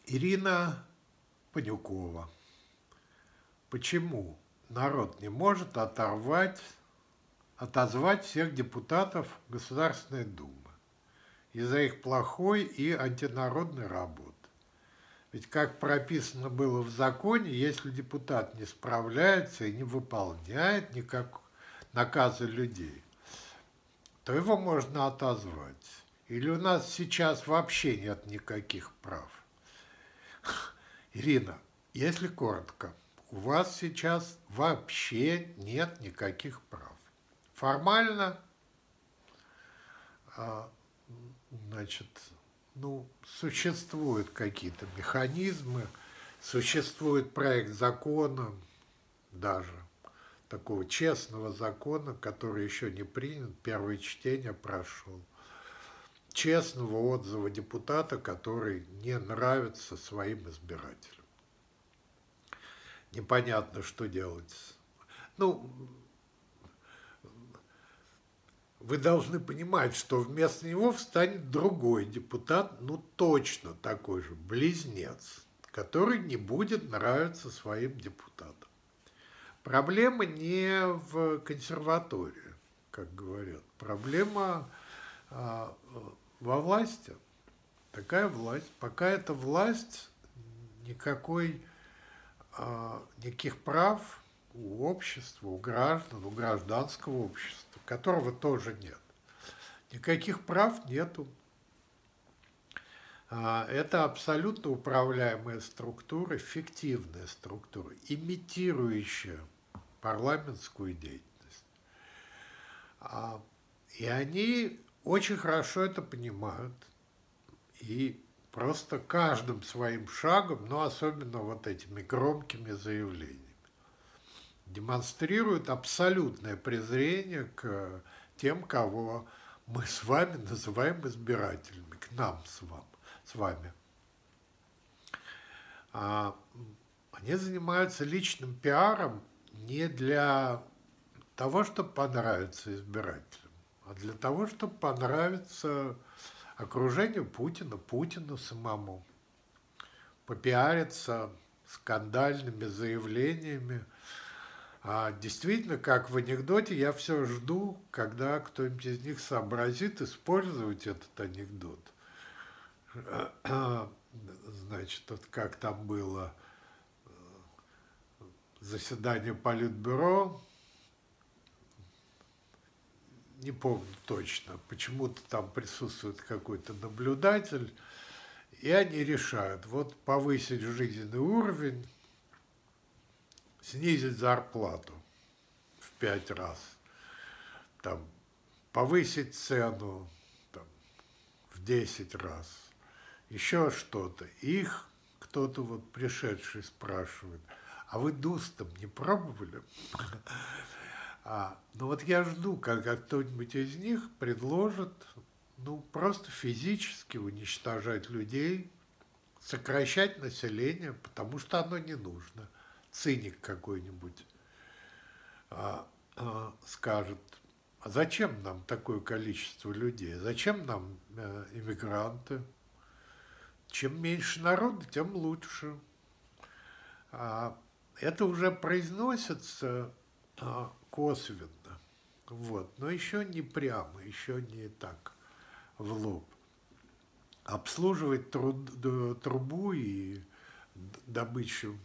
Ирина Панюкова. Почему народ не может отозвать всех депутатов Государственной Думы из-за их плохой и антинародной работы? Ведь, как прописано было в законе, если депутат не справляется и не выполняет никак наказы людей, то его можно отозвать. Или у нас сейчас вообще нет никаких прав? Ирина, если коротко, у вас сейчас вообще нет никаких прав. Формально, значит, существуют какие-то механизмы, существует проект закона, даже такого честного закона, который еще не принят, первое чтение прошел, честного отзыва депутата, который не нравится своим избирателям. Непонятно, что делать. Вы должны понимать, что вместо него встанет другой депутат, точно такой же, близнец, который не будет нравиться своим депутатам. Проблема не в консерватории, как говорят. Проблема во власти. Такая власть. Пока эта власть, никаких прав у общества, у граждан, у гражданского общества, которого тоже нет. Никаких прав нету. Это абсолютно управляемая структура, фиктивная структура, имитирующая парламентскую деятельность. И они очень хорошо это понимают. И просто каждым своим шагом, особенно вот этими громкими заявлениями, демонстрируют абсолютное презрение к тем, кого мы с вами называем избирателями, к нам с вами. Они занимаются личным пиаром не для того, чтобы понравиться избирателям, а для того, чтобы понравиться окружению Путину самому, попиариться скандальными заявлениями. Действительно, как в анекдоте, я все жду, когда кто-нибудь из них сообразит использовать этот анекдот. Значит, как там было заседание Политбюро, не помню точно, почему-то там присутствует какой-то наблюдатель, и они решают, повысить жизненный уровень, снизить зарплату в 5 раз, повысить цену в 10 раз, еще что-то. Их кто-то пришедший спрашивает, а вы ДУС-то не пробовали? Я жду, когда кто-нибудь из них предложит, просто физически уничтожать людей, сокращать население, потому что оно не нужно. Циник какой-нибудь скажет, а зачем нам такое количество людей? Зачем нам иммигранты? Чем меньше народа, тем лучше. Это уже произносится косвенно, но еще не прямо, еще не так в лоб. Обслуживать трубу и добычу,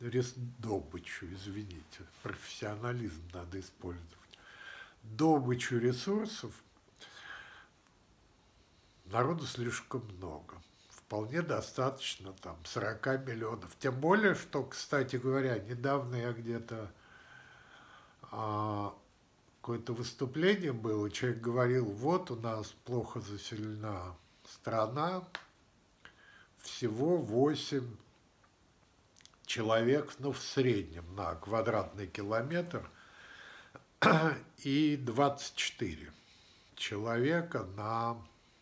профессионализм надо использовать. Добычу ресурсов народу слишком много. Вполне достаточно 40 миллионов. Тем более, что, кстати говоря, недавно я где-то какое-то выступление было, человек говорил, у нас плохо заселена страна, всего 8 человек, в среднем на квадратный километр, и 24 человека на,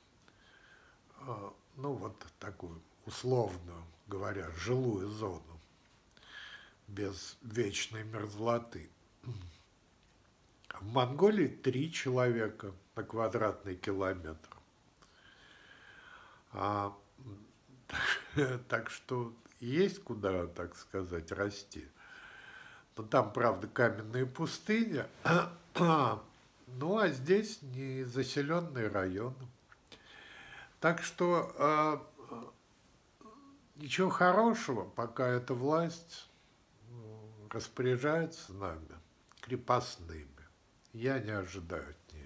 такую, условно говоря, жилую зону, без вечной мерзлоты. В Монголии 3 человека на квадратный километр. Так что есть куда, так сказать, расти. Но там, правда, каменные пустыни. Ну, а здесь не заселенные районы. Так что ничего хорошего, пока эта власть распоряжается нами крепостными. Я не ожидаю от нее.